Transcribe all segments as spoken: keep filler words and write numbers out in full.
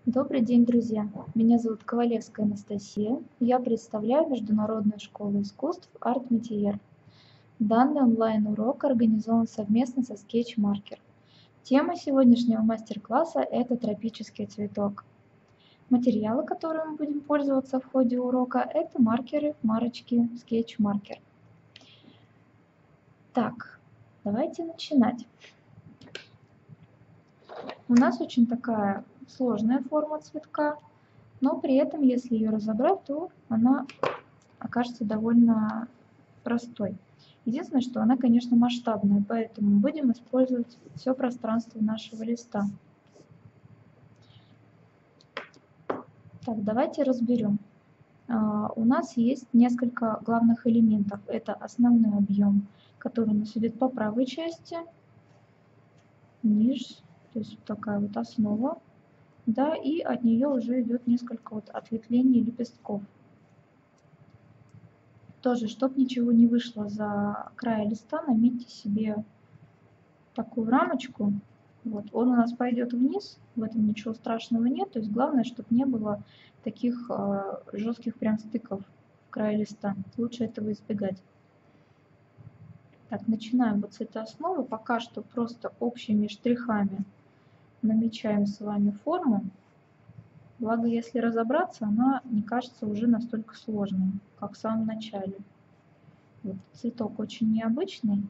Добрый день, друзья! Меня зовут Ковалевская Анастасия. Я представляю Международную школу искусств Art Metier. Данный онлайн-урок организован совместно со Sketch Marker. Тема сегодняшнего мастер-класса – это тропический цветок. Материалы, которыми мы будем пользоваться в ходе урока – это маркеры, марочки, Sketch Marker. Так, давайте начинать. У нас очень такая сложная форма цветка, но при этом, если ее разобрать, то она окажется довольно простой. Единственное, что она, конечно, масштабная, поэтому будем использовать все пространство нашего листа. Так, давайте разберем. Uh, у нас есть несколько главных элементов. Это основной объем, который у нас идет по правой части, низ, то есть вот такая вот основа, да, и от нее уже идет несколько вот ответвлений лепестков. Тоже, чтобы ничего не вышло за край листа, наметьте себе такую рамочку. Вот. Он у нас пойдет вниз, в этом ничего страшного нет. То есть главное, чтобы не было таких э, жестких прям стыков в крае листа. Лучше этого избегать. Так, начинаем вот с этой основы. Пока что просто общими штрихами намечаем с вами форму. Благо, если разобраться, она не кажется уже настолько сложной, как в самом начале. Вот, цветок очень необычный.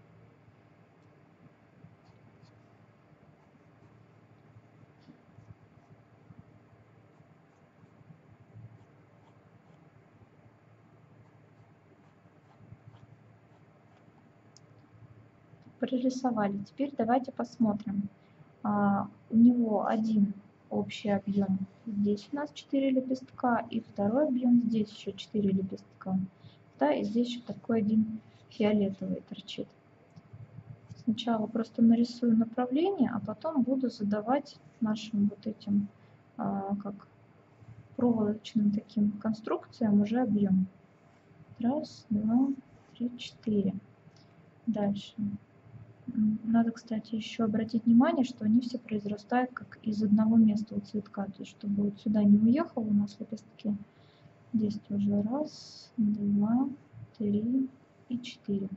Прорисовали. Теперь давайте посмотрим. А, у него один общий объем. Здесь у нас четыре лепестка, и второй объем здесь еще четыре лепестка. Да, и здесь еще такой один фиолетовый торчит. Сначала просто нарисую направление, а потом буду задавать нашим вот этим а, как проволочным таким конструкциям уже объем. Раз, два, три, четыре. Дальше. Надо, кстати, еще обратить внимание, что они все произрастают как из одного места у цветка, то есть чтобы вот сюда не уехал у нас лепестки. Здесь тоже раз, два, три и четыре.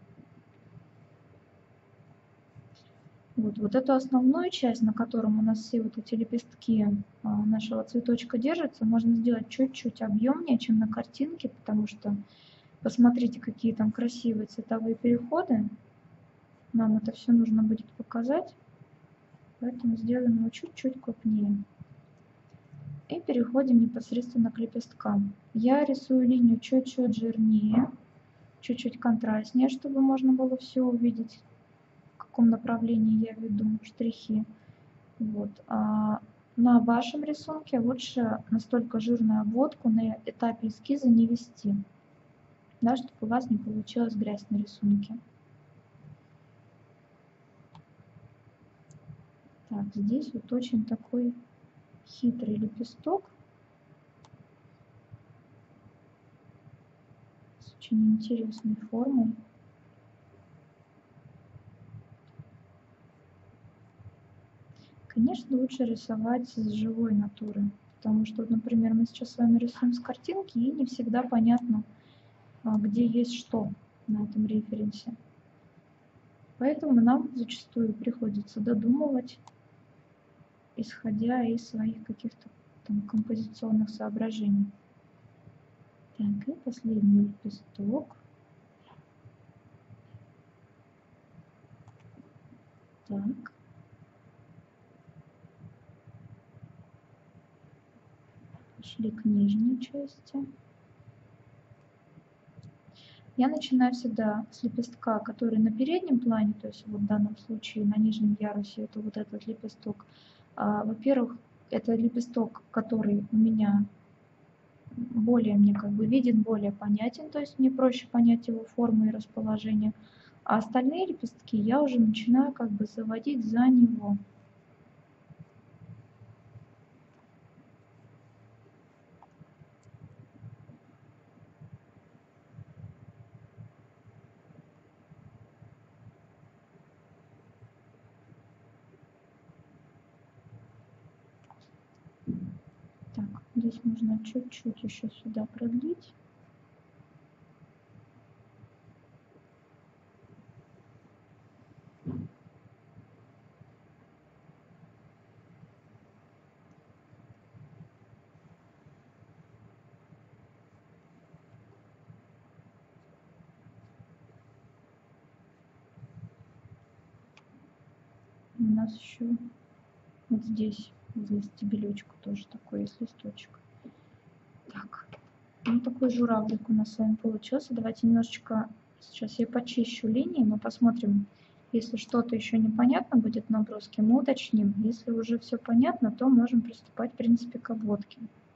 Вот, вот эту основную часть, на котором у нас все вот эти лепестки а, нашего цветочка держатся, можно сделать чуть-чуть объемнее, чем на картинке, потому что посмотрите, какие там красивые цветовые переходы. Нам это все нужно будет показать, поэтому сделаем его чуть-чуть крупнее. И переходим непосредственно к лепесткам. Я рисую линию чуть-чуть жирнее, чуть-чуть контрастнее, чтобы можно было все увидеть, в каком направлении я веду штрихи. Вот. А на вашем рисунке лучше настолько жирную обводку на этапе эскиза не вести, да, чтобы у вас не получилась грязь на рисунке. Так, здесь вот очень такой хитрый лепесток. С очень интересной формой. Конечно, лучше рисовать с живой натуры, потому что, например, мы сейчас с вами рисуем с картинки, и не всегда понятно, где есть что на этом референсе. Поэтому нам зачастую приходится додумывать, исходя из своих каких-то там композиционных соображений. Так, и последний лепесток. Так. Пошли к нижней части. Я начинаю всегда с лепестка, который на переднем плане, то есть вот в данном случае на нижнем ярусе это вот этот лепесток. А, во-первых, это лепесток, который у меня более мне как бы виден, более понятен, то есть мне проще понять его форму и расположение. А остальные лепестки я уже начинаю как бы заводить за него. Здесь нужно чуть-чуть еще сюда продлить. У нас еще вот здесь, возле стебелечка, тоже такой есть листочек. Так, ну такой журавлик у нас с вами получился. Давайте немножечко, сейчас я почищу линии, мы посмотрим, если что-то еще непонятно будет в наброске, мы уточним. Если уже все понятно, то можем приступать, в принципе, к обводке.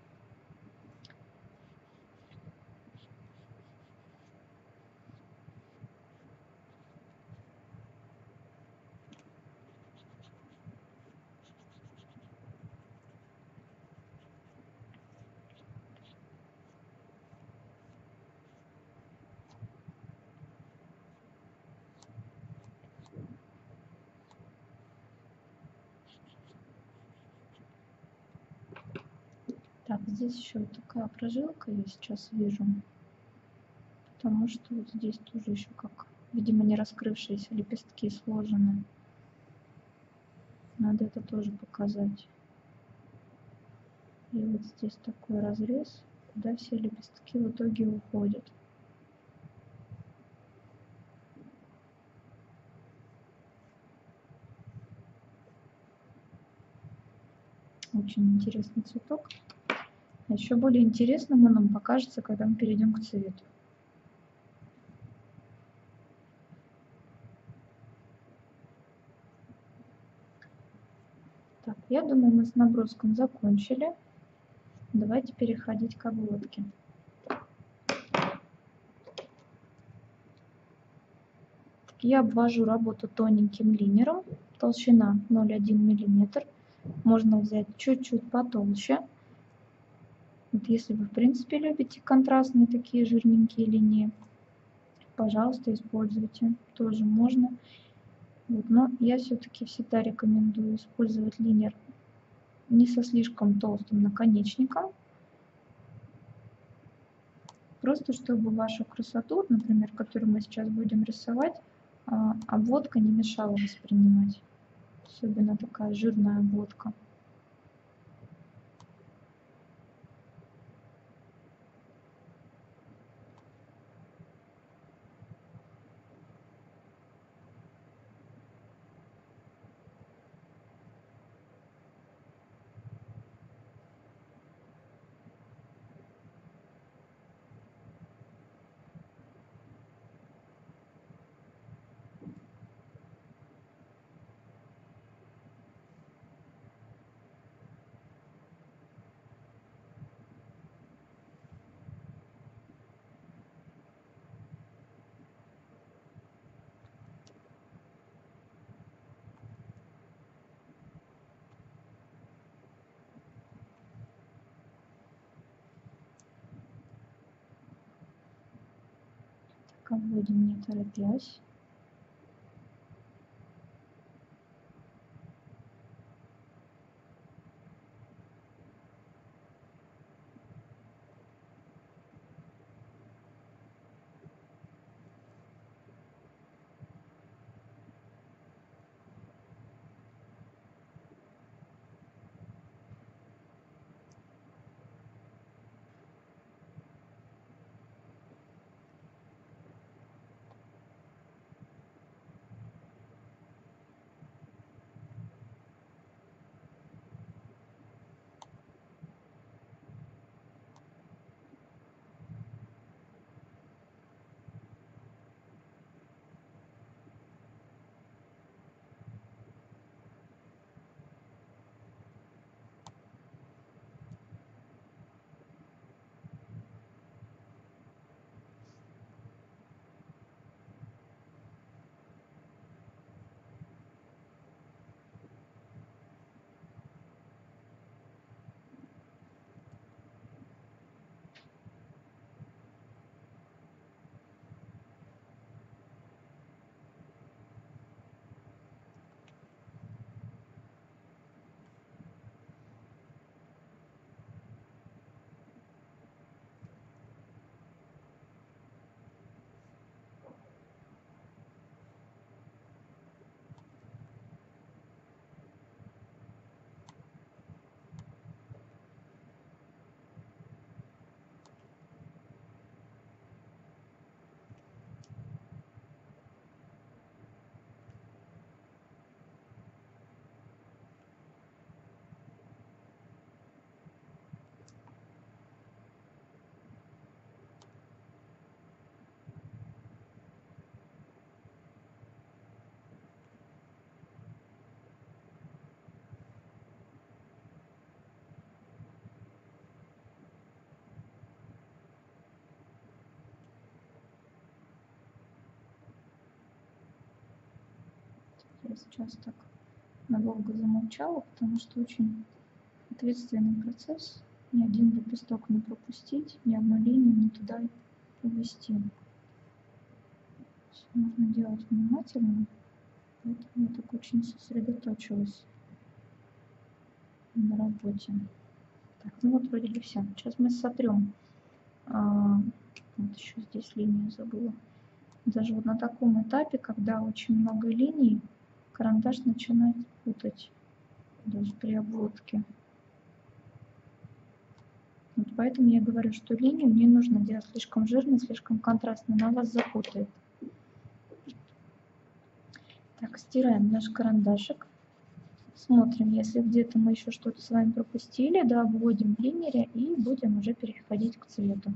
Так, здесь еще вот такая прожилка я сейчас вижу, потому что вот здесь тоже еще как, видимо, не раскрывшиеся лепестки сложены. Надо это тоже показать. И вот здесь такой разрез, куда все лепестки в итоге уходят. Очень интересный цветок. А еще более интересным он нам покажется, когда мы перейдем к цвету. Так, я думаю, мы с наброском закончили. Давайте переходить к обводке. Я обвожу работу тоненьким линером, толщина ноль целых одна миллиметр. Можно взять чуть-чуть потолще. Вот если вы, в принципе, любите контрастные такие жирненькие линии, пожалуйста, используйте. Тоже можно. Вот, но я все-таки всегда рекомендую использовать линер не со слишком толстым наконечником. Просто чтобы вашу красоту, например, которую мы сейчас будем рисовать, обводка не мешала воспринимать. Особенно такая жирная обводка. Обводим, не торопясь. Я сейчас так надолго замолчала, потому что очень ответственный процесс. Ни один лепесток не пропустить, ни одну линию не туда увести. Все нужно делать внимательно, поэтому я так очень сосредоточилась на работе. Так, ну вот вроде бы все. Сейчас мы сотрем. А, вот еще здесь линию забыла. Даже вот на таком этапе, когда очень много линий, карандаш начинает путать даже при обводке. Вот поэтому я говорю, что линию не нужно делать слишком жирной, слишком контрастной, она вас запутает. Так, стираем наш карандашик. Смотрим, если где-то мы еще что-то с вами пропустили, да, обводим в линере и будем уже переходить к цвету.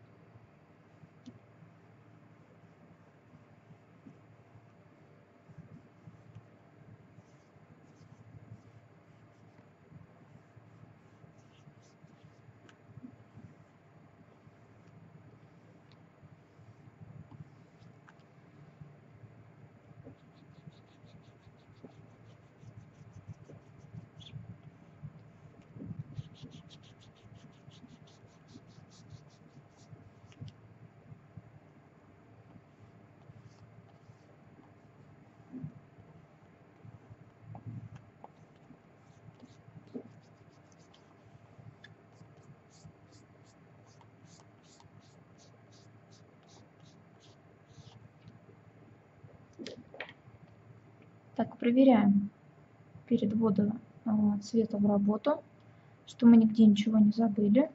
Так, проверяем перед вводом а, цвета в работу, что мы нигде ничего не забыли.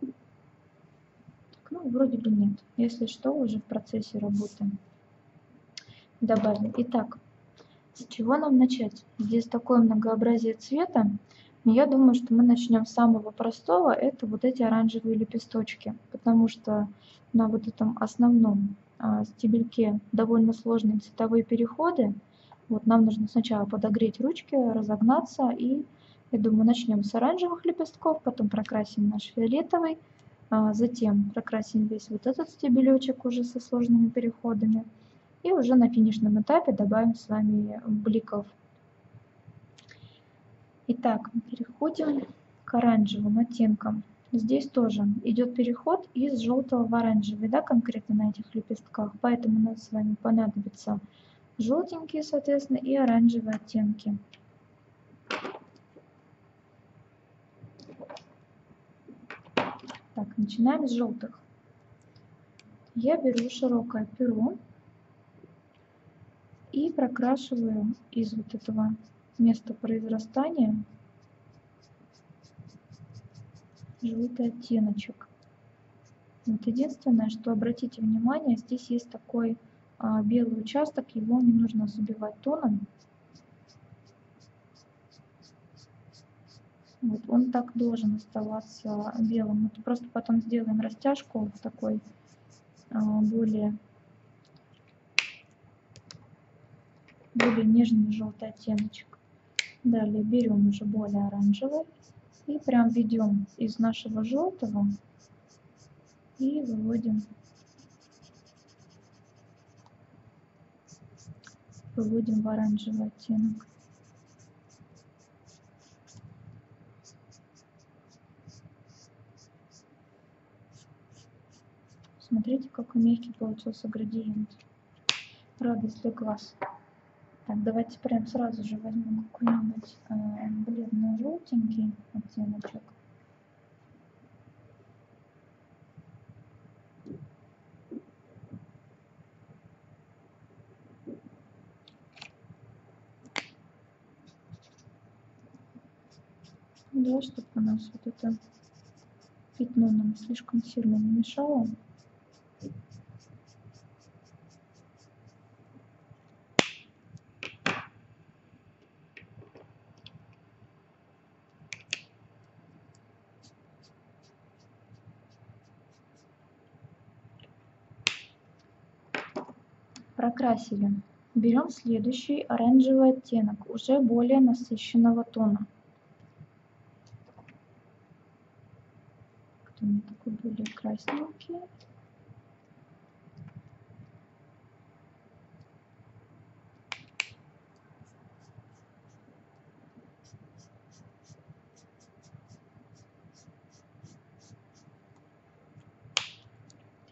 Так, ну, вроде бы нет. Если что, уже в процессе работы добавим. Итак, с чего нам начать? Здесь такое многообразие цвета. Но я думаю, что мы начнем с самого простого. Это вот эти оранжевые лепесточки. Потому что на вот этом основном а, стебельке довольно сложные цветовые переходы. Вот нам нужно сначала подогреть ручки, разогнаться, и я думаю, начнем с оранжевых лепестков, потом прокрасим наш фиолетовый, а затем прокрасим весь вот этот стебелечек уже со сложными переходами, и уже на финишном этапе добавим с вами бликов. Итак, переходим к оранжевым оттенкам. Здесь тоже идет переход из желтого в оранжевый, да, конкретно на этих лепестках, поэтому у нас с вами понадобится желтенькие, соответственно, и оранжевые оттенки. Так, начинаем с желтых. Я беру широкое перо и прокрашиваю из вот этого места произрастания желтый оттеночек. Вот единственное, что обратите внимание, здесь есть такой а, белый участок, его не нужно забивать тоном. Вот, он так должен оставаться белым. Вот просто потом сделаем растяжку в такой а, более, более нежный желтый оттеночек. Далее берем уже более оранжевый и прям ведем из нашего желтого и выводим, выводим в оранжевый оттенок. Смотрите, какой мягкий получился градиент. Радость для глаз. Так, давайте прям сразу же возьмем какой-нибудь э, бледно-желтенький оттеночек. Да, чтобы у нас вот это пятно нам слишком сильно не мешало. Прокрасили. Берем следующий оранжевый оттенок, уже более насыщенного тона. Кто у меня такой более красненький.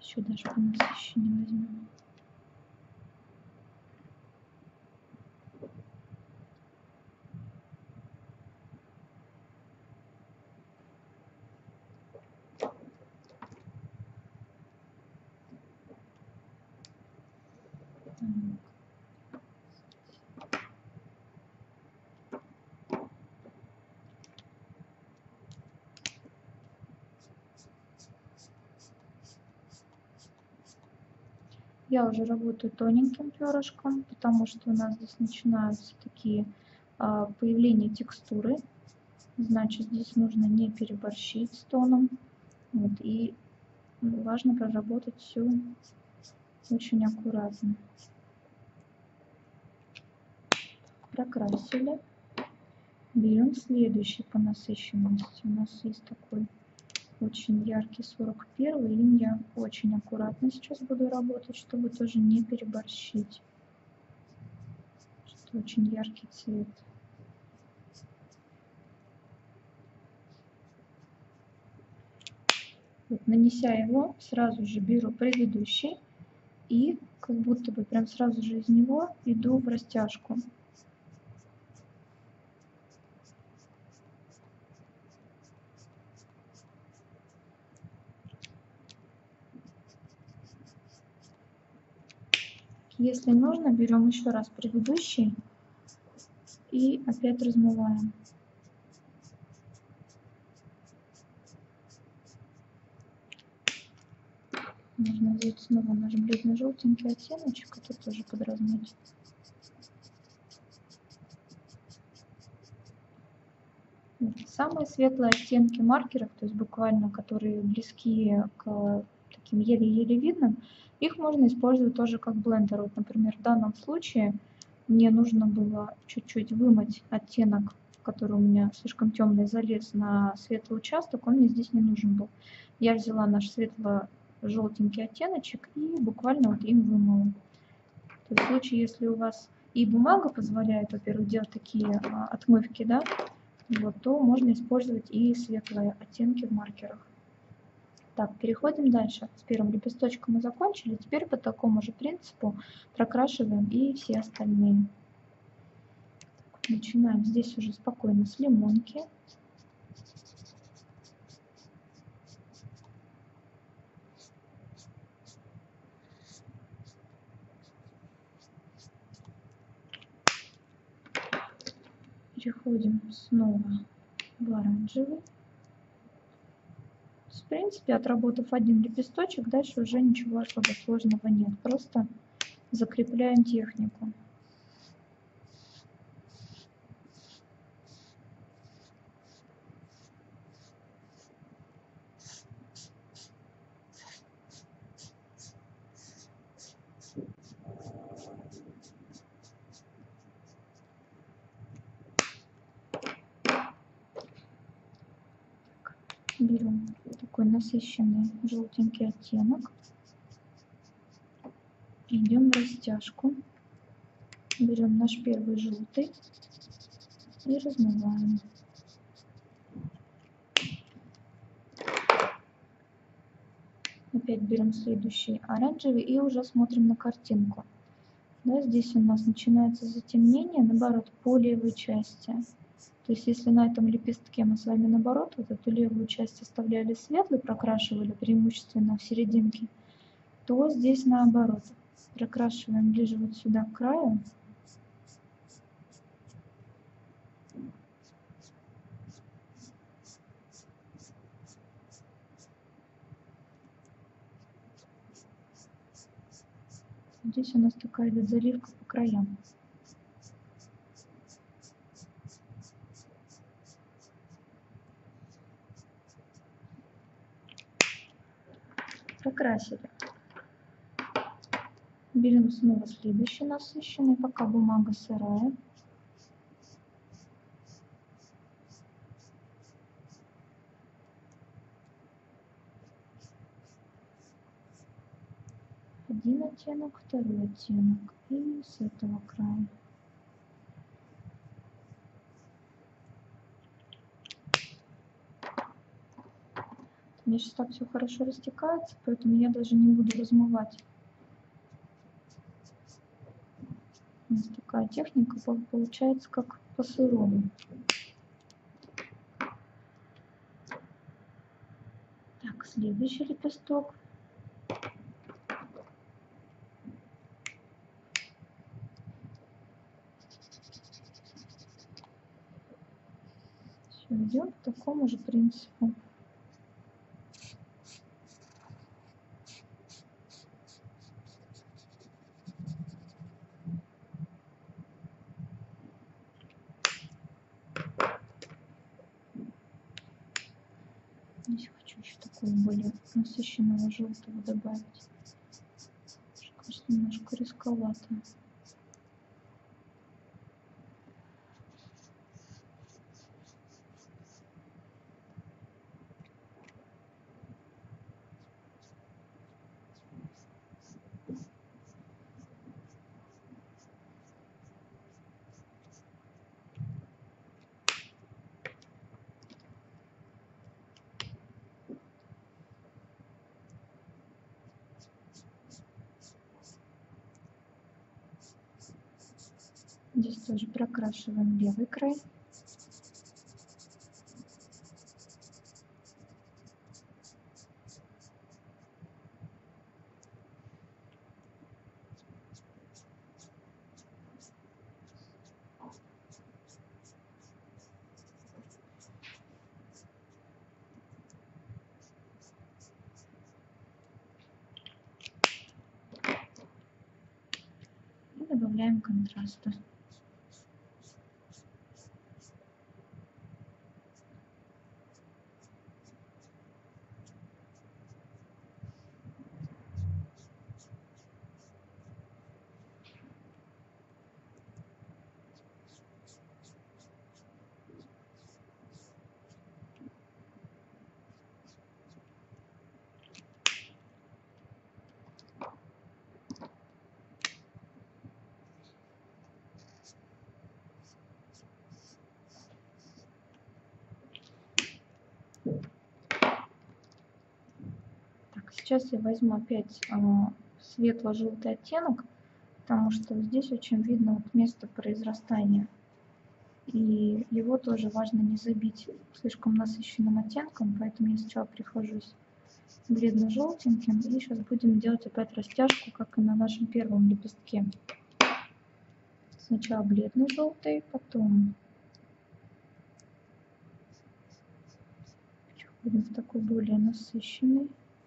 Еще даже по насыщению возьмем. Я уже работаю тоненьким перышком, потому что у нас здесь начинаются такие а, появления текстуры. Значит, здесь нужно не переборщить с тоном. Вот, и важно проработать все очень аккуратно. Прокрасили. Берем следующий по насыщенности. У нас есть такой очень яркий сорок первый. Им я очень аккуратно сейчас буду работать, чтобы тоже не переборщить. Что очень яркий цвет. Вот, нанеся его, сразу же беру предыдущий и как будто бы прям сразу же из него иду в растяжку. Если нужно, берем еще раз предыдущий и опять размываем. Можно взять снова наш бледно-желтенький оттеночек, это тоже подразмыть. Самые светлые оттенки маркеров, то есть буквально которые близки к таким еле-еле видным, их можно использовать тоже как блендер. Вот, например, в данном случае мне нужно было чуть-чуть вымыть оттенок, который у меня слишком темный, залез на светлый участок, он мне здесь не нужен был. Я взяла наш светло-желтенький оттеночек и буквально вот им вымыла. То есть в случае, если у вас и бумага позволяет, во-первых, делать такие а, отмывки, да, вот, то можно использовать и светлые оттенки в маркерах. Так, переходим дальше. С первым лепесточком мы закончили. Теперь по такому же принципу прокрашиваем и все остальные. Начинаем здесь уже спокойно с лимонки. Переходим снова в оранжевый. В принципе, отработав один лепесточек, дальше уже ничего особо сложного нет. Просто закрепляем технику. Берем такой насыщенный желтенький оттенок. Идем в растяжку. Берем наш первый желтый и размываем. Опять берем следующий оранжевый и уже смотрим на картинку. Да, здесь у нас начинается затемнение, наоборот, по левой части. То есть если на этом лепестке мы с вами наоборот вот эту левую часть оставляли светлой, прокрашивали преимущественно в серединке, то здесь наоборот. Прокрашиваем ближе вот сюда к краю. Здесь у нас такая идет заливка по краям. Прокрасили. Берем снова следующий насыщенный, пока бумага сырая. Один оттенок, второй оттенок и с этого края. У меня сейчас так все хорошо растекается, поэтому я даже не буду размывать. У нас такая техника получается, как по сырому. Так, следующий лепесток. Все, идем по такому же принципу. Здесь хочу еще такого более насыщенного желтого добавить. Кажется, немножко рисковато. Здесь тоже прокрашиваем левый край. И добавляем контраста. Так, сейчас я возьму опять э, светло-желтый оттенок, потому что здесь очень видно вот место произрастания. И его тоже важно не забить слишком насыщенным оттенком, поэтому я сначала прихожусь бледно-желтеньким, и сейчас будем делать опять растяжку, как и на нашем первом лепестке. Сначала бледно-желтый, потом будем в такой более насыщенный.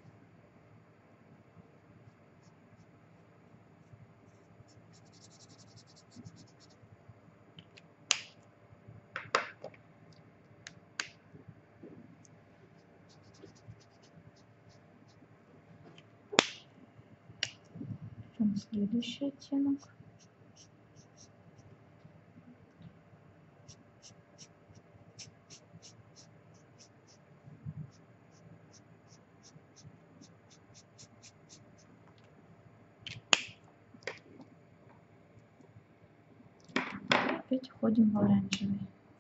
Следующий оттенок. Опять входим в оранжевый.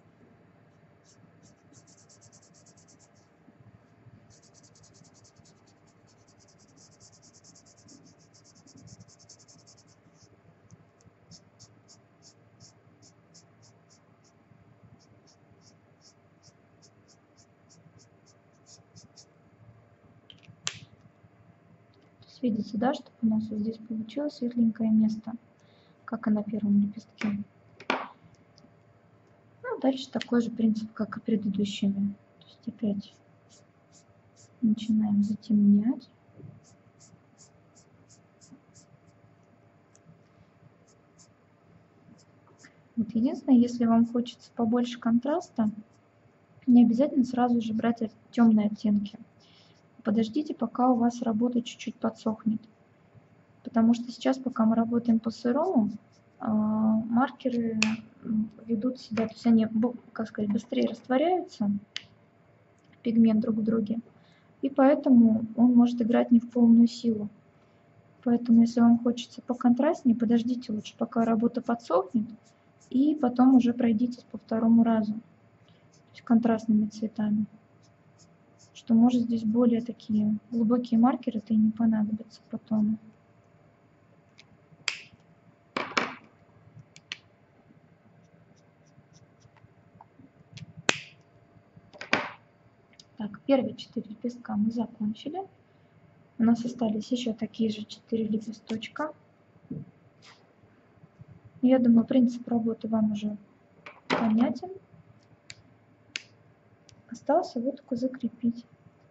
Видите, да, чтобы у нас вот здесь получилось светленькое место, как и на первом лепестке. Ну, дальше такой же принцип, как и предыдущими. То есть опять начинаем затемнять. Вот единственное, если вам хочется побольше контраста, не обязательно сразу же брать темные оттенки. Подождите, пока у вас работа чуть-чуть подсохнет. Потому что сейчас, пока мы работаем по сырому, маркеры ведут себя, то есть они, как сказать, быстрее растворяются, пигмент друг в друге, и поэтому он может играть не в полную силу. Поэтому, если вам хочется поконтрастнее, подождите лучше, пока работа подсохнет, и потом уже пройдитесь по второму разу, то есть контрастными цветами, что, может, здесь более такие глубокие маркеры-то и не понадобятся по тону. Так, первые четыре лепестка мы закончили. У нас остались еще такие же четыре лепесточка. Я думаю, принцип работы вам уже понятен. Осталось его только закрепить.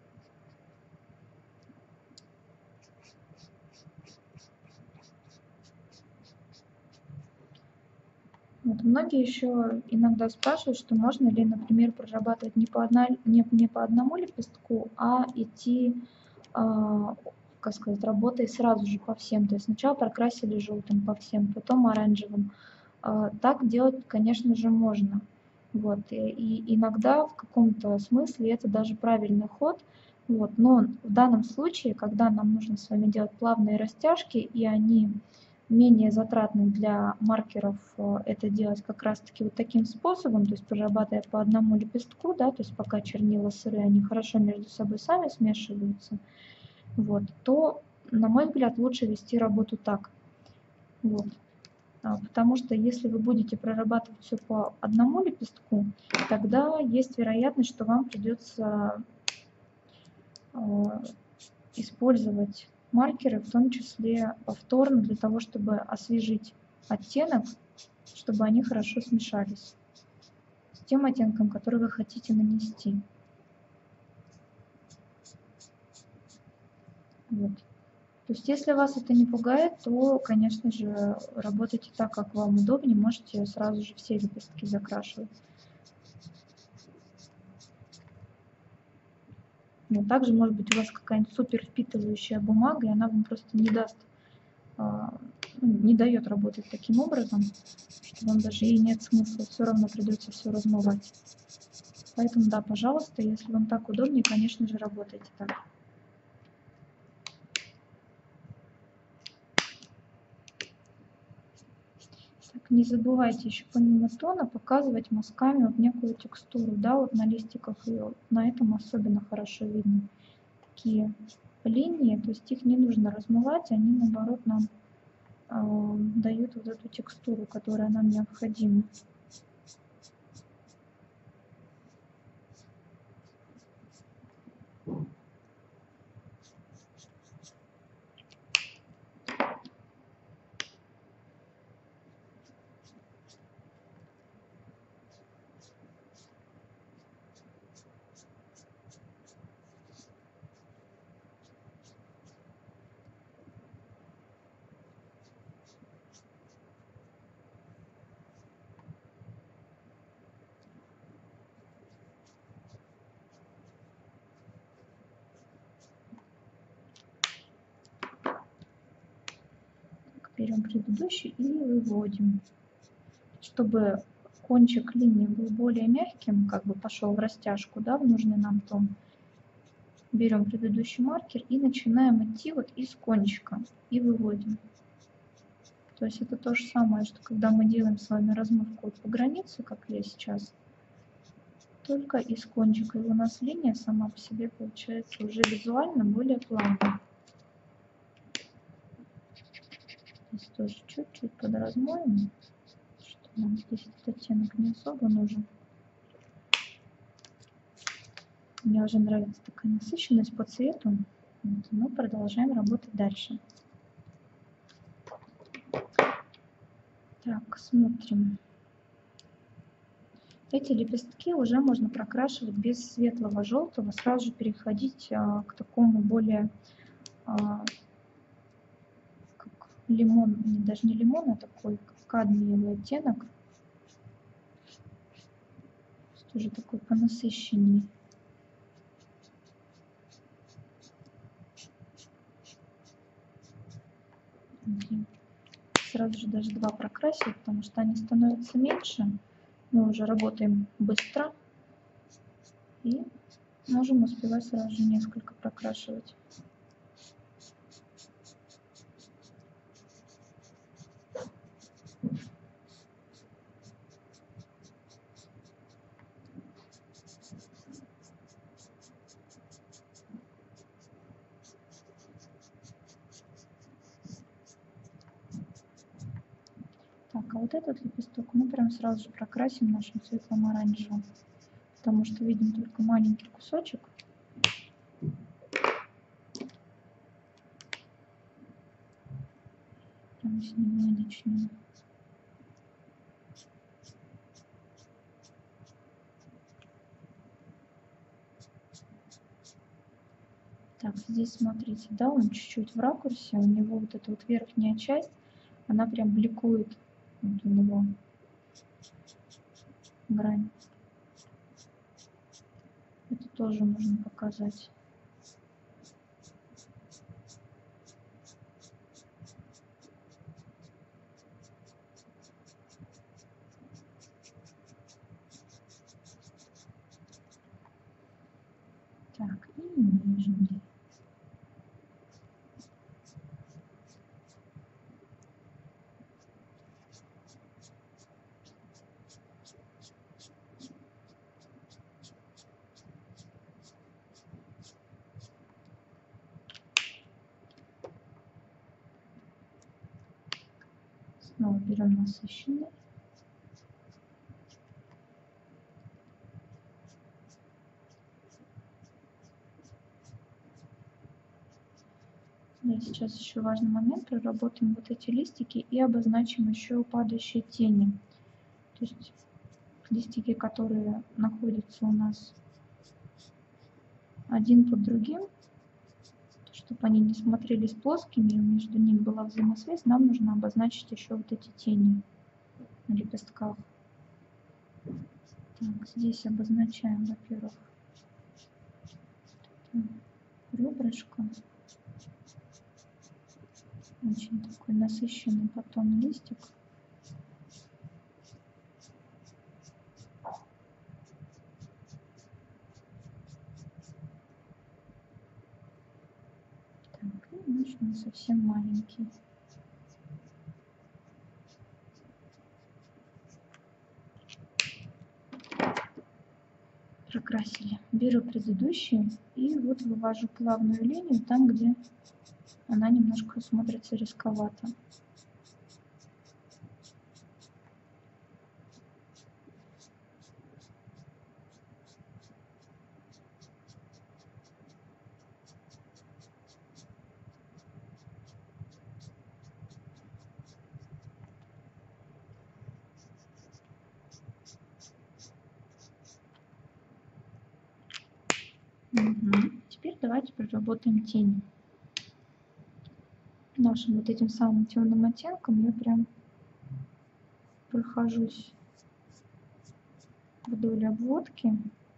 Вот, многие еще иногда спрашивают, что можно ли, например, прорабатывать не по, одна, не, не по одному лепестку, а идти, э, как сказать, работая сразу же по всем. То есть сначала прокрасили желтым по всем, потом оранжевым. Э, так делать, конечно же, можно. Вот, и, и иногда в каком-то смысле это даже правильный ход. Вот, но в данном случае, когда нам нужно с вами делать плавные растяжки, и они менее затратно для маркеров это делать как раз-таки вот таким способом, то есть прорабатывая по одному лепестку, да, то есть пока чернила сырые, они хорошо между собой сами смешиваются, вот, то, на мой взгляд, лучше вести работу так. Вот. Потому что если вы будете прорабатывать все по одному лепестку, тогда есть вероятность, что вам придется э, использовать маркеры, в том числе повторно, для того, чтобы освежить оттенок, чтобы они хорошо смешались с тем оттенком, который вы хотите нанести. Вот. То есть, если вас это не пугает, то, конечно же, работайте так, как вам удобнее, можете сразу же все лепестки закрашивать. Но также, может быть, у вас какая-нибудь супер впитывающая бумага, и она вам просто не даст, не дает работать таким образом, что вам даже и нет смысла, все равно придется все размывать. Поэтому, да, пожалуйста, если вам так удобнее, конечно же, работайте так. Так, не забывайте еще помимо тона показывать мазками вот некую текстуру, да, вот на листиках, и вот на этом особенно хорошо видно такие линии, то есть их не нужно размывать, они наоборот нам э, дают вот эту текстуру, которая нам необходима. Берем предыдущий и выводим, чтобы кончик линии был более мягким, как бы пошел в растяжку, да, в нужный нам тон. Берем предыдущий маркер и начинаем идти вот из кончика и выводим. То есть это то же самое, что когда мы делаем с вами размывку вот по границе, как я сейчас, только из кончика. И у нас линия сама по себе получается уже визуально более плавной. Здесь тоже чуть-чуть подразмоем, что нам здесь этот оттенок не особо нужен. Мне уже нравится такая насыщенность по цвету. Вот, мы продолжаем работать дальше. Так, смотрим. Эти лепестки уже можно прокрашивать без светлого желтого, сразу же переходить а, к такому более а, как лимон, даже не лимон, а такой кадмиевый оттенок. Тоже такой понасыщенней. Сразу же даже два прокрасить, потому что они становятся меньше. Мы уже работаем быстро и можем успевать сразу же несколько прокрашивать. Так, а вот этот лепесток мы прям сразу же прокрасим нашим светлым оранжевым, потому что видим только маленький кусочек. Прям с него и начнем. Так, здесь смотрите, да, он чуть-чуть в ракурсе, у него вот эта вот верхняя часть, она прям бликует, вот у него грань. Это тоже можно показать. Так, и нижний. Снова берем насыщенный. Да, сейчас еще важный момент, проработаем вот эти листики и обозначим еще падающие тени. То есть листики, которые находятся у нас один под другим, чтобы они не смотрелись плоскими, и между ними была взаимосвязь, нам нужно обозначить еще вот эти тени на лепестках. Так, здесь обозначаем, во-первых, ребрышко. Очень такой насыщенный по тону листик. Так, и наш совсем маленький. Прокрасили. Беру предыдущий и вот вывожу плавную линию там, где она немножко смотрится рисковато. Угу. Теперь давайте проработаем тени. Нашим вот этим самым темным оттенком я прям прохожусь вдоль обводки.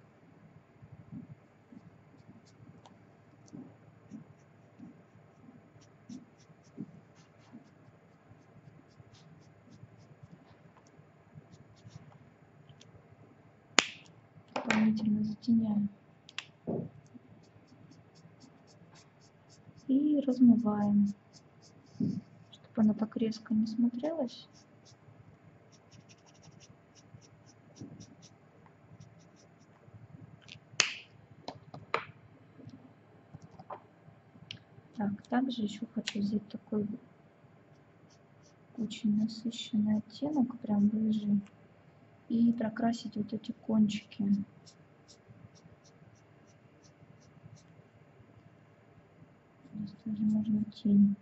Дополнительно затеняю. И размываем, чтобы она так резко не смотрелась. Так, также еще хочу взять такой очень насыщенный оттенок, прям рыжий, и прокрасить вот эти кончики. Здесь тоже можно тень.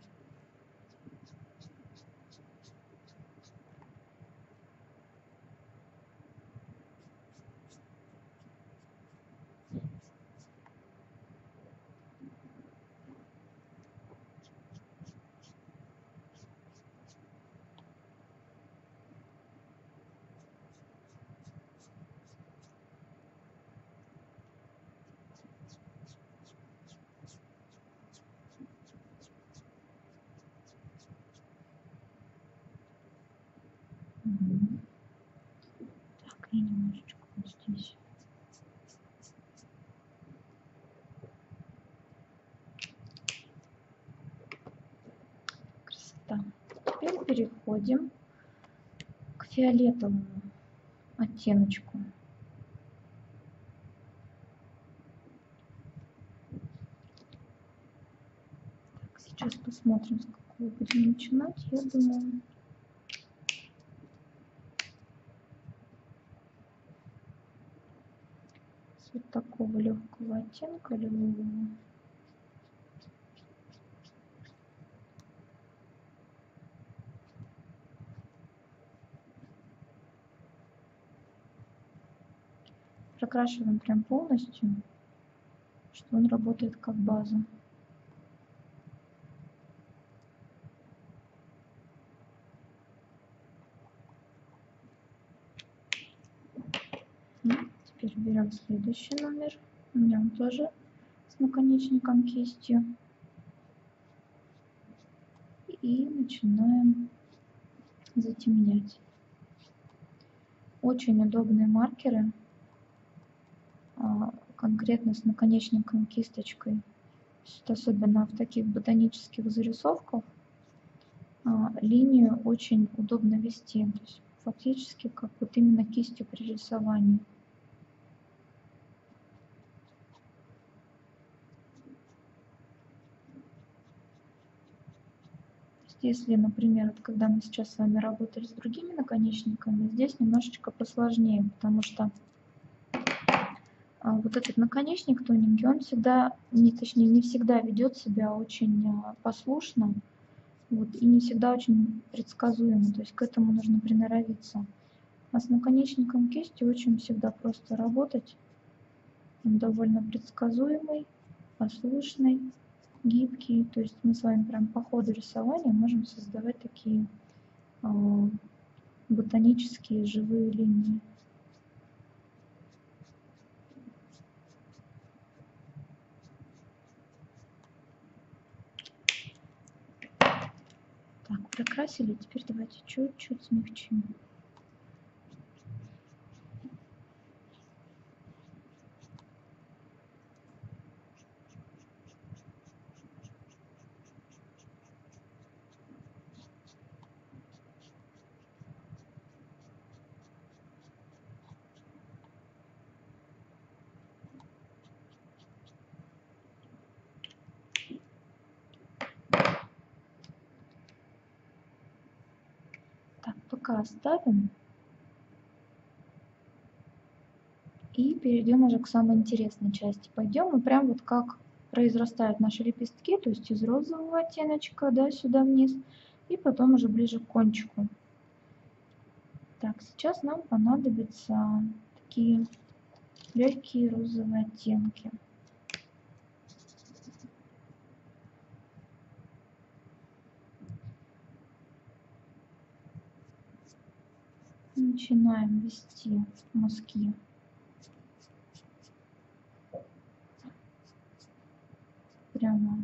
Угу. Так, и немножечко вот здесь. Красота. Теперь переходим к фиолетовому оттеночку. Так, сейчас посмотрим, с какого будем начинать. Я думаю, вот такого легкого оттенка лилового. Прокрашиваем прям полностью, что он работает как база. Теперь берем следующий номер. У меня он тоже с наконечником кистью. И начинаем затемнять. Очень удобные маркеры, конкретно с наконечником кисточкой. Особенно в таких ботанических зарисовках линию очень удобно вести. То есть фактически как вот именно кистью при рисовании. Если, например, вот когда мы сейчас с вами работали с другими наконечниками, здесь немножечко посложнее, потому что а, вот этот наконечник тоненький, он всегда, не, точнее, не всегда ведет себя очень а, послушно, вот, и не всегда очень предсказуемо, то есть к этому нужно приноровиться. А с наконечником кисти очень всегда просто работать, он довольно предсказуемый, послушный, гибкий, то есть мы с вами прям по ходу рисования можем создавать такие э, ботанические живые линии. Так, прокрасили, теперь давайте чуть-чуть смягчим. Так, пока оставим. И перейдем уже к самой интересной части. Пойдем мы прям вот как произрастают наши лепестки, то есть из розового оттеночка, да, сюда вниз, и потом уже ближе к кончику. Так, сейчас нам понадобятся такие легкие розовые оттенки. Начинаем ввести мазки. Прямо,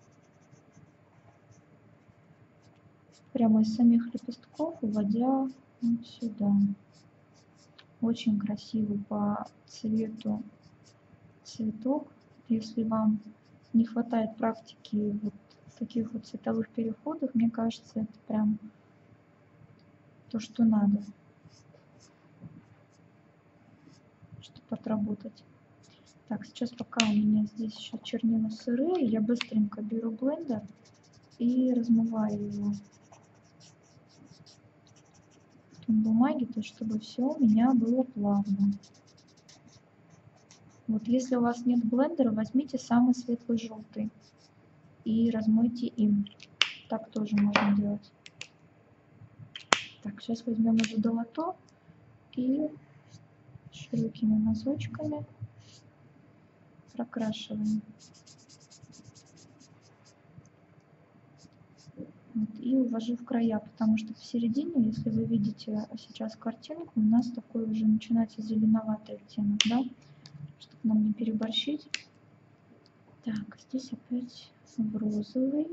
прямо из самих лепестков, уводя вот сюда. Очень красивый по цвету цветок. Если вам не хватает практики вот в таких вот цветовых переходах, мне кажется, это прям то, что надо, чтобы отработать. Так, сейчас пока у меня здесь еще чернила сырые, я быстренько беру блендер и размываю его в тон бумаги, то есть чтобы все у меня было плавно. Вот если у вас нет блендера, возьмите самый светлый желтый и размойте им. Так тоже можно делать. Так, сейчас возьмем уже долото и широкими мазочками прокрашиваем. Вот, и увожу в края, потому что в середине, если вы видите сейчас картинку, у нас такой уже начинается зеленоватый оттенок, да, чтобы нам не переборщить. Так, здесь опять в розовый.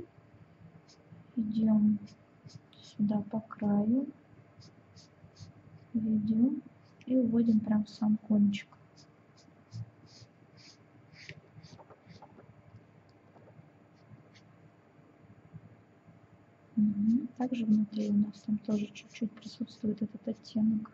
Идем сюда по краю, ведем и уводим прям в сам кончик. Угу. Также внутри у нас там тоже чуть-чуть присутствует этот оттенок.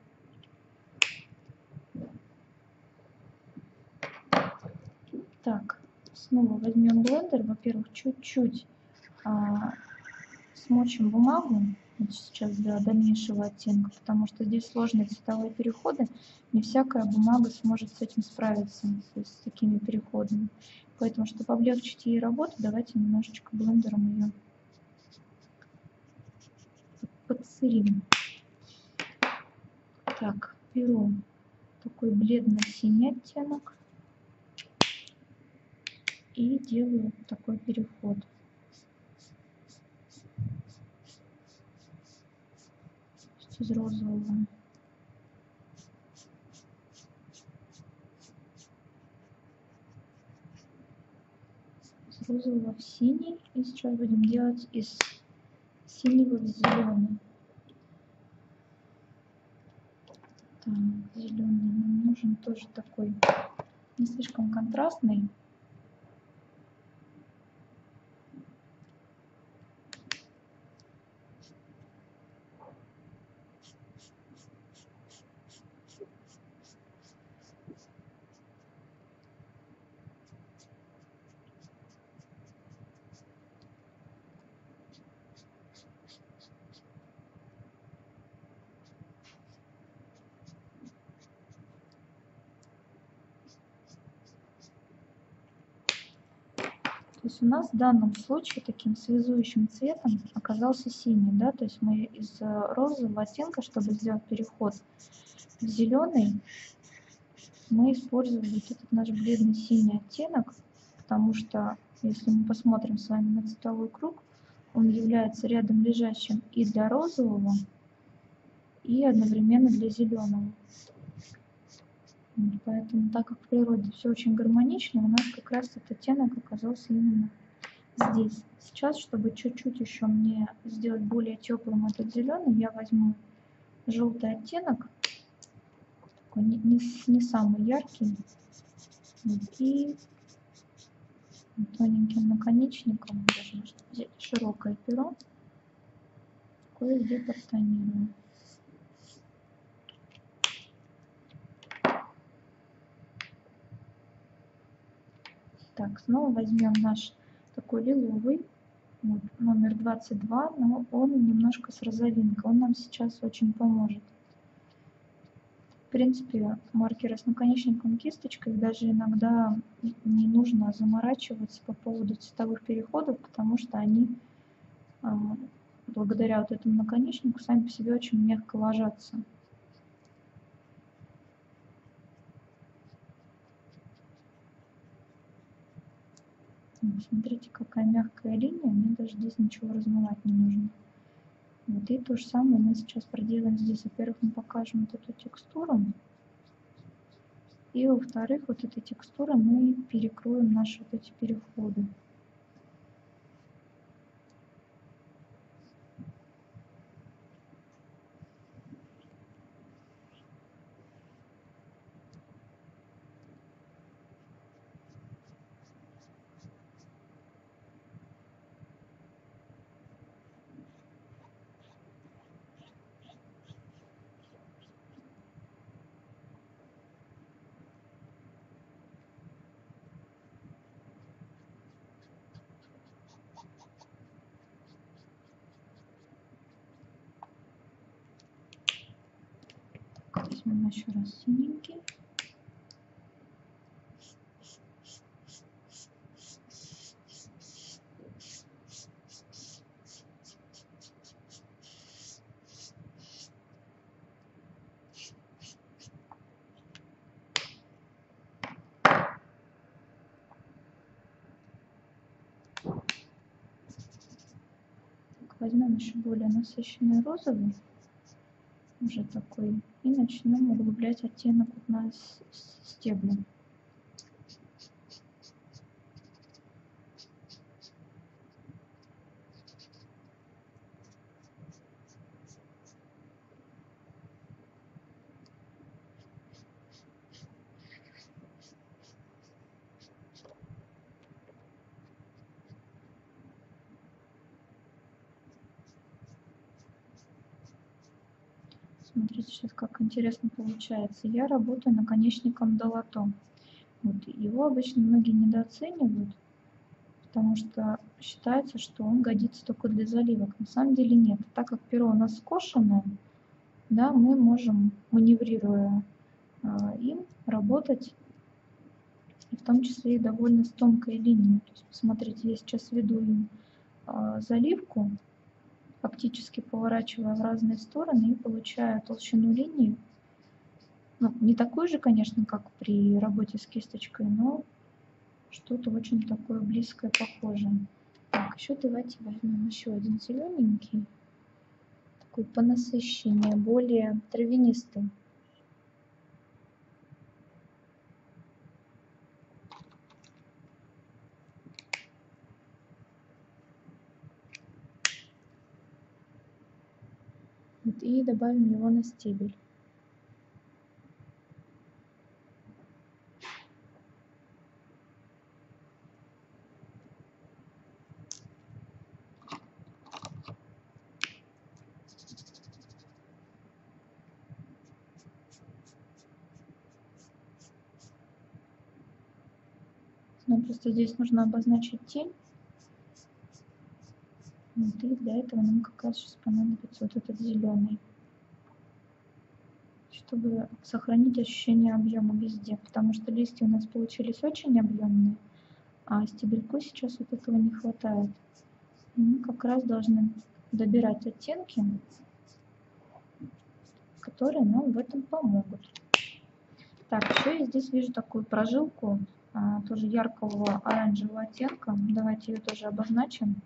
Так, снова возьмем блендер. Во-первых, чуть-чуть а, смочим бумагу, вот сейчас для дальнейшего оттенка, потому что здесь сложные цветовые переходы, не всякая бумага сможет с этим справиться, то есть с такими переходами. Поэтому, чтобы облегчить ей работу, давайте немножечко блендером ее подсырим. Так, беру такой бледно-синий оттенок и делаю такой переход. Из розового из розового в синий, и сейчас будем делать из синего в зеленый. Так, зеленый нам нужен тоже такой не слишком контрастный. То есть у нас в данном случае таким связующим цветом оказался синий, да, то есть мы из розового оттенка, чтобы сделать переход в зеленый, мы использовали вот этот наш бледный синий оттенок, потому что если мы посмотрим с вами на цветовой круг, он является рядом лежащим и для розового, и одновременно для зеленого. Поэтому, так как в природе все очень гармонично, у нас как раз этот оттенок оказался именно здесь. Сейчас, чтобы чуть-чуть еще мне сделать более теплым этот зеленый, я возьму желтый оттенок, такой не, не, не самый яркий, и тоненьким наконечником, даже взять широкое перо, кое-где подтонирую. Так, снова возьмем наш такой лиловый, вот, номер двадцать два, но он немножко с розовинкой, он нам сейчас очень поможет. В принципе, маркеры с наконечником кисточкой даже иногда не нужно заморачиваться по поводу цветовых переходов, потому что они благодаря вот этому наконечнику сами по себе очень мягко ложатся. Смотрите, какая мягкая линия, мне даже здесь ничего размывать не нужно. Вот, и то же самое мы сейчас проделаем здесь. Во-первых, мы покажем вот эту текстуру, и во-вторых, вот этой текстурой мы перекроем наши вот эти переходы. Возьмем еще раз синенький. Возьмем еще более насыщенный розовый, уже такой, и начнем углублять оттенок вот на стебле. Смотрите, сейчас как интересно получается. Я работаю наконечником долото. Вот, его обычно многие недооценивают, потому что считается, что он годится только для заливок. На самом деле нет. Так как перо у нас скошенное, да, мы можем, маневрируя э, им, работать, и в том числе и довольно с тонкой линией. То есть, посмотрите, я сейчас веду им э, заливку, фактически поворачивая в разные стороны и получаю толщину линии. Ну, не такую же, конечно, как при работе с кисточкой, но что-то очень такое близкое, похожее. Так, еще давайте возьмем еще один зелененький, такой понасыщеннее, более травянистый. Вот, и добавим его на стебель. Нам просто здесь нужно обозначить тень. Вот, и для этого нам как раз сейчас понадобится вот этот зеленый, чтобы сохранить ощущение объема везде, потому что листья у нас получились очень объемные, а стебельку сейчас вот этого не хватает. И мы как раз должны добирать оттенки, которые нам в этом помогут. Так, еще я здесь вижу такую прожилку, а, тоже яркого оранжевого оттенка. Давайте ее тоже обозначим.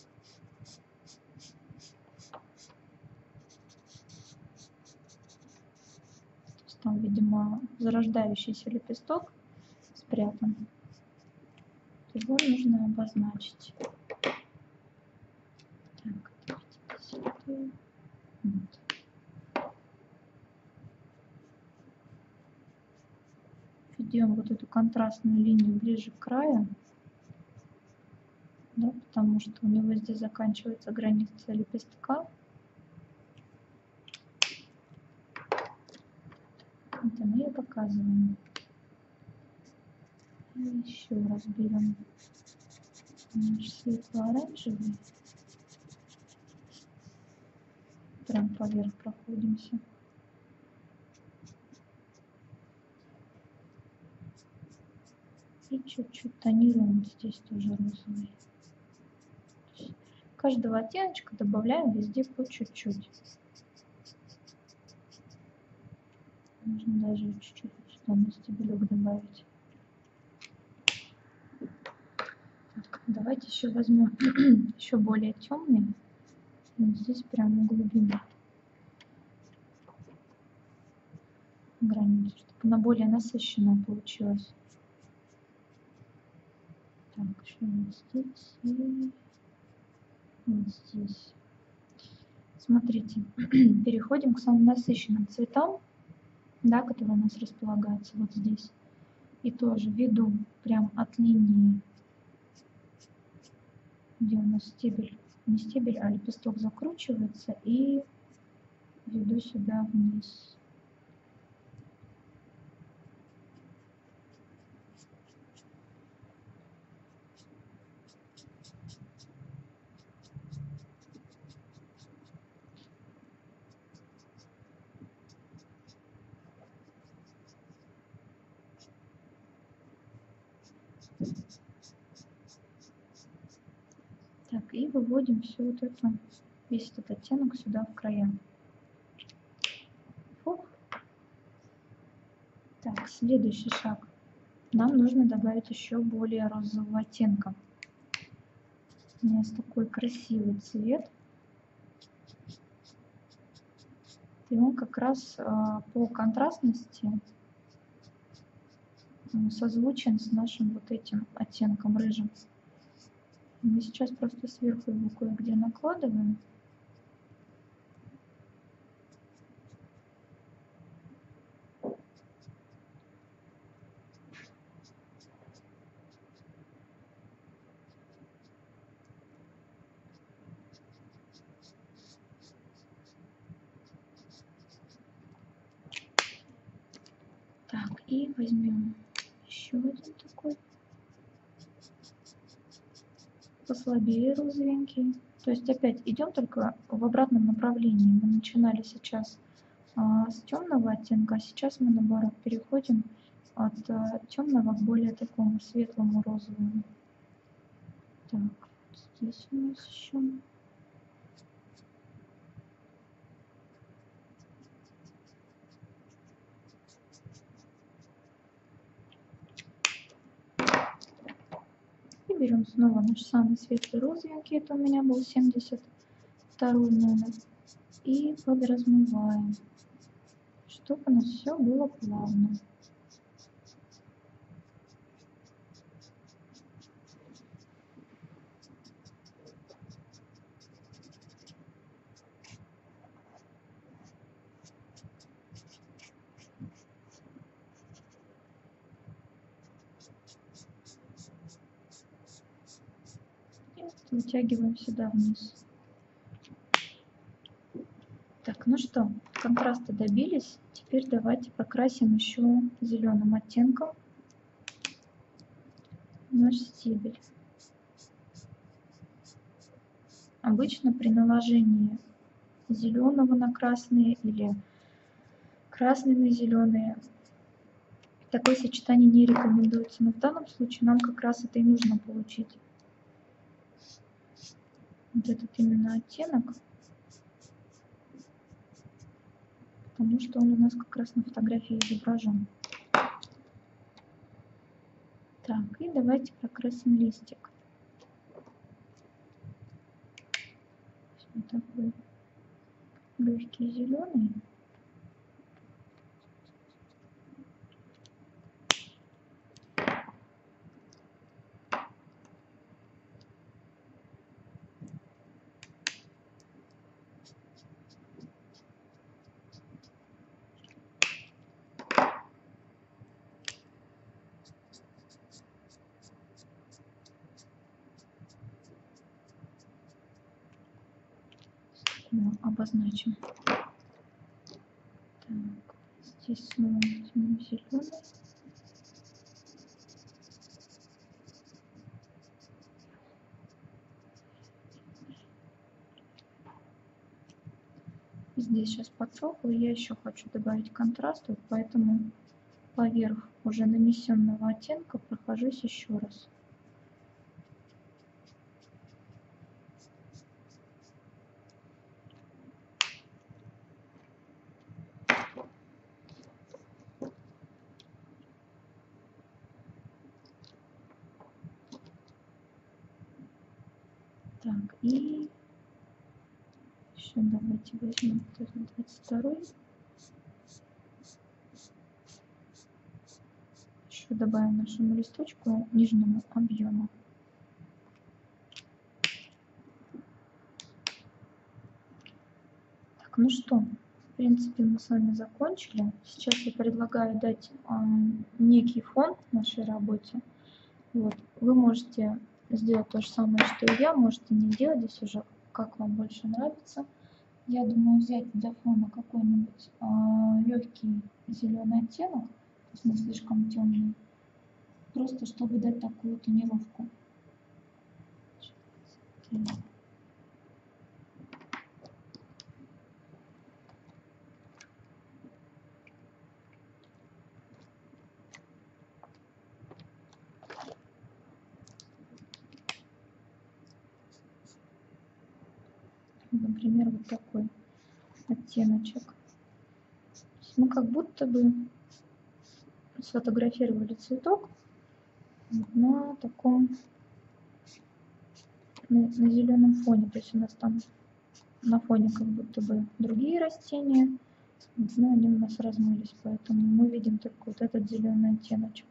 Там, видимо, зарождающийся лепесток спрятан. Его нужно обозначить. Так, вот. Ведем вот эту контрастную линию ближе к краю, да, потому что у него здесь заканчивается граница лепестка. Это мы ее показываем. И еще раз берем наш светло-оранжевый, прям поверх проходимся. И чуть-чуть тонируем здесь тоже розовый. Каждого оттеночка добавляем везде по чуть-чуть. Можно даже чуть-чуть сюда на стебелек добавить. Так, давайте еще возьмем еще более темный. Вот здесь прямо углубим границу, чтобы она более насыщенная получилась. Так, еще вот здесь и вот здесь. Смотрите, переходим к самым насыщенным цветам, да, которые у нас располагаются вот здесь. И тоже веду прям от линии, где у нас стебель, не стебель, а лепесток закручивается, и веду сюда вниз. Так, и выводим все вот это, весь этот оттенок сюда в края. Фух. Так, следующий шаг. Нам нужно добавить еще более розового оттенка. У нас такой красивый цвет. И он как раз а, по контрастности созвучен с нашим вот этим оттенком рыжим. Мы сейчас просто сверху его кое-где накладываем. Так, и возьмем еще один такой. послабее розовенький. То есть опять идем только в обратном направлении. Мы начинали сейчас а, с темного оттенка, а сейчас мы наоборот переходим от а, темного к более такому светлому розовому. Так, здесь у нас еще. И берем снова наш самый светлый розовенький, это у меня был семьдесят второй номер. И подразмываем, чтобы у нас все было плавно. Вытягиваем сюда вниз. Так, ну что, контраста добились. Теперь давайте покрасим еще зеленым оттенком наш стебель. Обычно при наложении зеленого на красный или красный на зеленый такое сочетание не рекомендуется. Но в данном случае нам как раз это и нужно получить. Вот этот именно оттенок, потому что он у нас как раз на фотографии изображен. Так, и давайте прокрасим листик. Вот такой легкий зеленый. Обозначим. Так, здесь снова возьмем зеленый. Здесь сейчас подсохло, я еще хочу добавить контраст, вот поэтому поверх уже нанесенного оттенка прохожусь еще раз. Так, и еще давайте возьмем двадцать второй. Еще добавим нашему листочку нижнему объему. Так, ну что, в принципе, мы с вами закончили. Сейчас я предлагаю дать э, некий фон нашей работе. Вот. Вы можете сделать то же самое, что и я, можете не делать, здесь уже как вам больше нравится. Я думаю взять для фона какой-нибудь э, легкий зеленый оттенок, то есть не слишком темный, просто чтобы дать такую тонировку. Например, вот такой оттеночек. Мы как будто бы сфотографировали цветок на таком, на, на зеленом фоне. То есть у нас там на фоне как будто бы другие растения, но они у нас размылись, поэтому мы видим только вот этот зеленый оттеночек.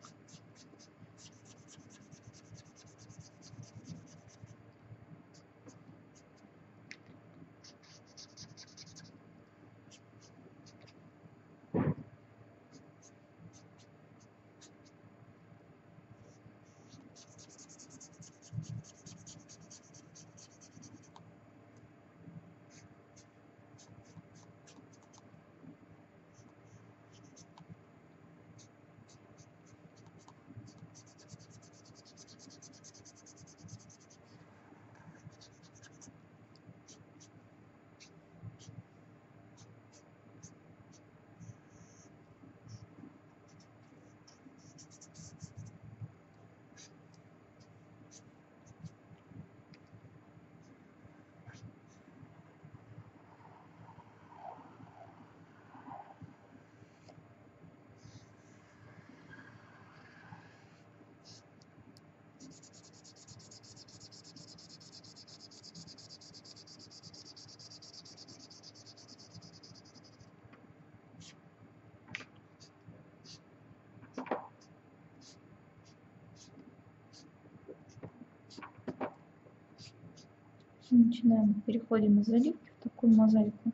Начинаем, переходим из заливки в такую мозаику.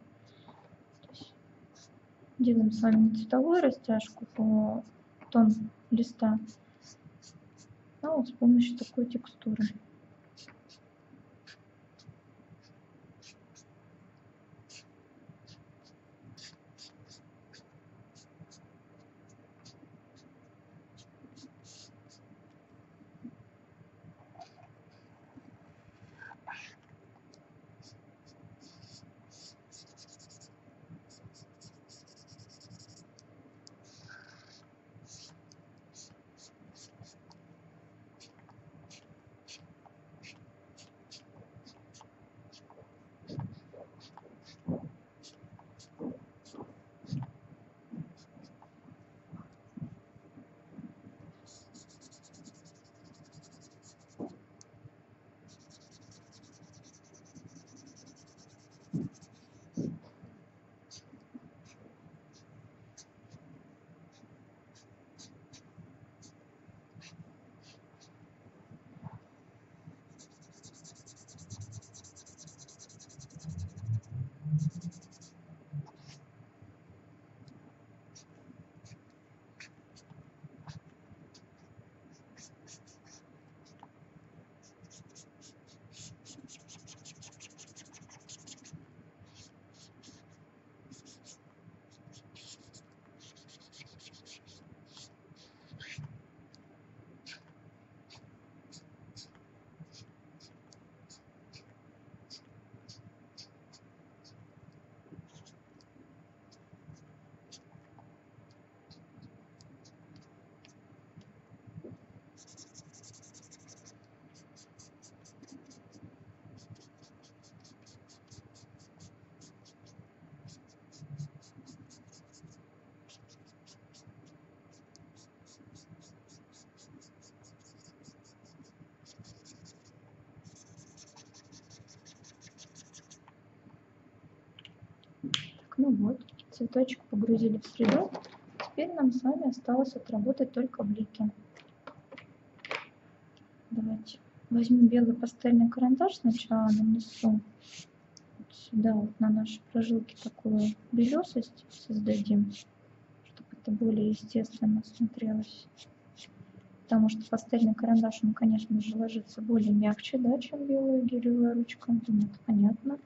Делаем с вами не цветовую растяжку по тон листа, а вот с помощью такой текстуры. Ну вот, цветочек погрузили в среду. Теперь нам с вами осталось отработать только блики. Давайте возьму белый пастельный карандаш, сначала нанесу вот сюда вот на наши прожилки такую белесость создадим, чтобы это более естественно смотрелось. Потому что пастельный карандаш, он, конечно же, ложится более мягче, да, чем белая гелевая ручка. Думаю, это понятно.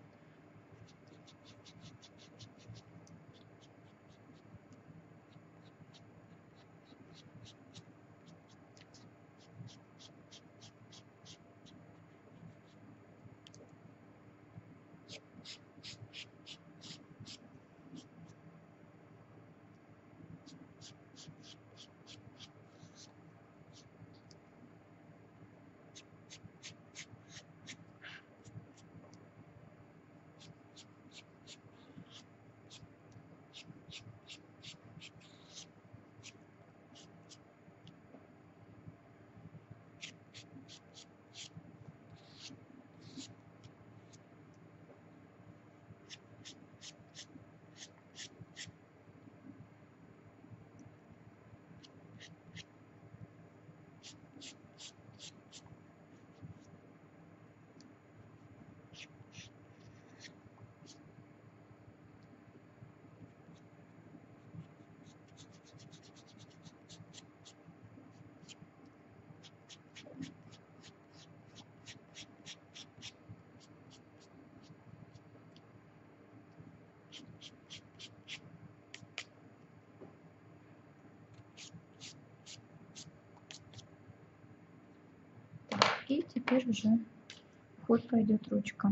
И теперь уже в ход пойдет ручка.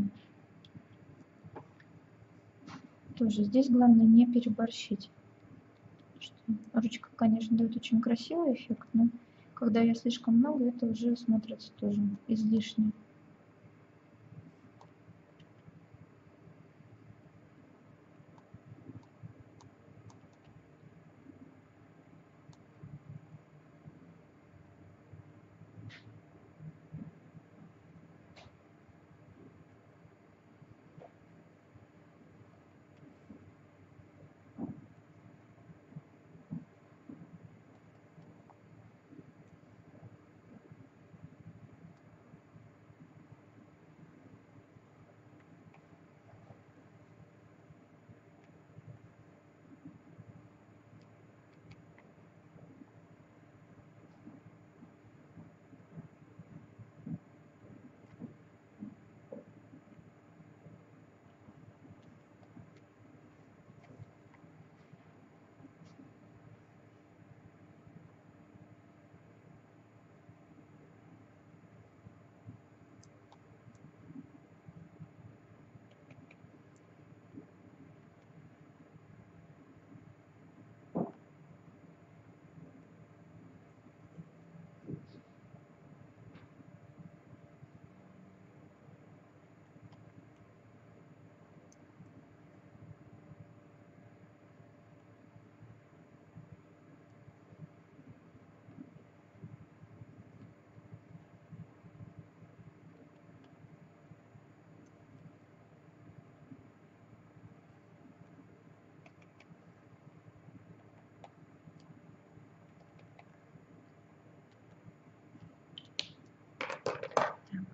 Тоже здесь главное не переборщить. Ручка, конечно, дает очень красивый эффект, но когда ее слишком много, это уже смотрится тоже излишне.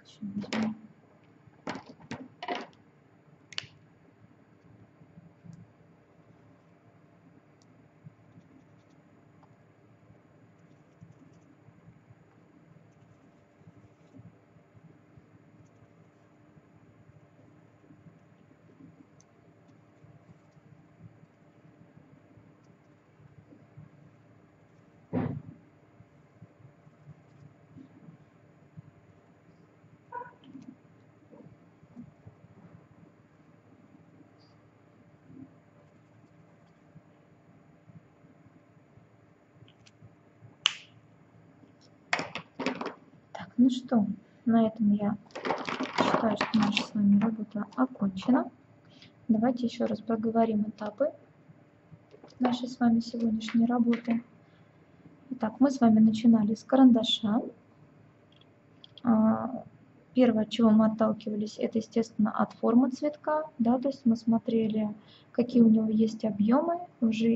еще возьму. Ну что, на этом я считаю, что наша с вами работа окончена. Давайте еще раз проговорим этапы нашей с вами сегодняшней работы. Итак, мы с вами начинали с карандаша. Первое, от чего мы отталкивались, это, естественно, от формы цветка. Да, то есть мы смотрели, какие у него есть объемы. Уже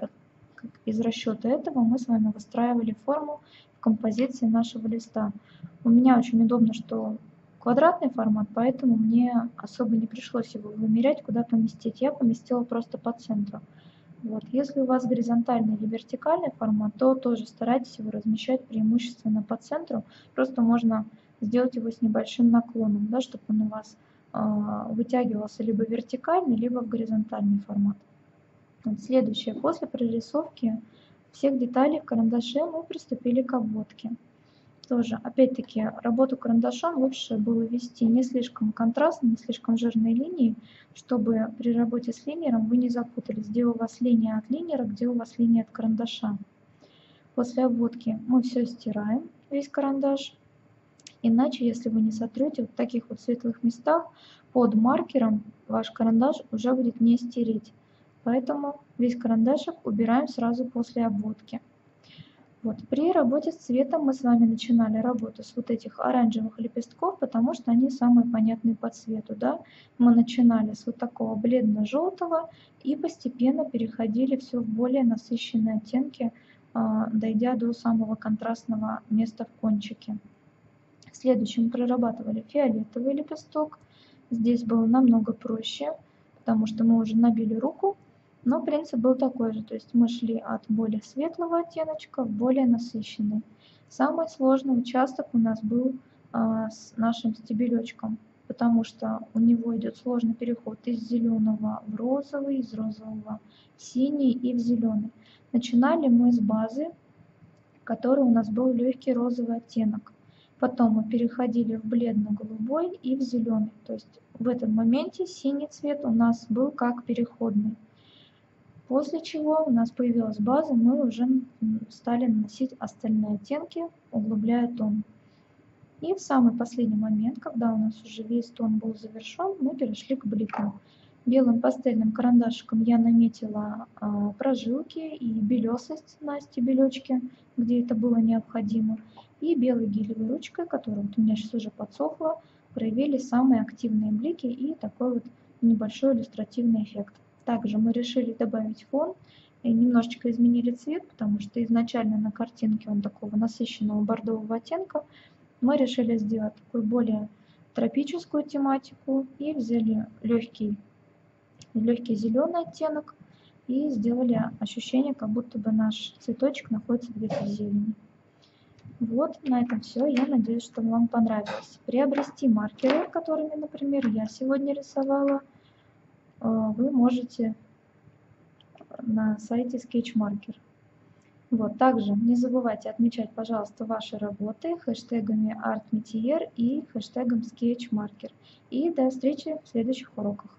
из расчета этого мы с вами выстраивали форму в композиции нашего листа. У меня очень удобно, что квадратный формат, поэтому мне особо не пришлось его вымерять, куда поместить. Я поместила просто по центру. Вот. Если у вас горизонтальный или вертикальный формат, то тоже старайтесь его размещать преимущественно по центру. Просто можно сделать его с небольшим наклоном, да, чтобы он у вас э, вытягивался либо вертикальный, либо в горизонтальный формат. Вот. Следующее. После прорисовки всех деталей в карандаше мы приступили к обводке. Тоже, опять-таки, работу карандашом лучше было вести не слишком контрастно, не слишком жирные линии, чтобы при работе с линером вы не запутались, где у вас линия от линера, где у вас линия от карандаша. После обводки мы все стираем, весь карандаш. Иначе, если вы не сотрете вот в таких вот светлых местах, под маркером ваш карандаш уже будет не стереть. Поэтому весь карандашик убираем сразу после обводки. Вот. При работе с цветом мы с вами начинали работу с вот этих оранжевых лепестков, потому что они самые понятные по цвету. Да? Мы начинали с вот такого бледно-желтого и постепенно переходили все в более насыщенные оттенки, дойдя до самого контрастного места в кончике. Следующим прорабатывали фиолетовый лепесток. Здесь было намного проще, потому что мы уже набили руку. Но принцип был такой же, то есть мы шли от более светлого оттеночка в более насыщенный. Самый сложный участок у нас был а, с нашим стебелечком, потому что у него идет сложный переход из зеленого в розовый, из розового в синий и в зеленый. Начинали мы с базы, который у нас был легкий розовый оттенок. Потом мы переходили в бледно-голубой и в зеленый. То есть в этом моменте синий цвет у нас был как переходный. После чего у нас появилась база, мы уже стали наносить остальные оттенки, углубляя тон. И в самый последний момент, когда у нас уже весь тон был завершен, мы перешли к бликам. Белым пастельным карандашиком я наметила а, прожилки и белесость на стебелечке, где это было необходимо. И белой гелевой ручкой, которая вот у меня сейчас уже подсохла, проявили самые активные блики и такой вот небольшой иллюстративный эффект. Также мы решили добавить фон и немножечко изменили цвет, потому что изначально на картинке он такого насыщенного бордового оттенка. Мы решили сделать такую более тропическую тематику и взяли легкий, легкий зеленый оттенок и сделали ощущение, как будто бы наш цветочек находится где-то в зелени. Вот, на этом все. Я надеюсь, что вам понравилось. Приобрести маркеры, которыми, например, я сегодня рисовала, вы можете на сайте Sketchmarker. Вот, также не забывайте отмечать, пожалуйста, ваши работы хэштегами ArtMetier и хэштегом Sketchmarker. И до встречи в следующих уроках.